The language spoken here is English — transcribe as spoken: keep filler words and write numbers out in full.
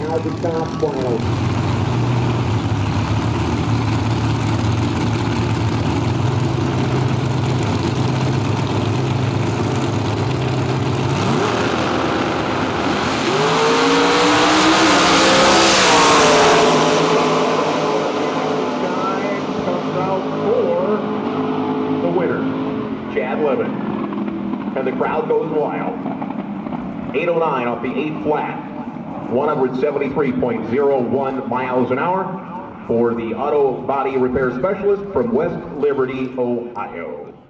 crowd to stop final. Chad Lemon, and the crowd goes wild. eight oh nine off the eight flat, one seventy-three point oh one miles an hour for the auto body repair specialist from West Liberty, Ohio.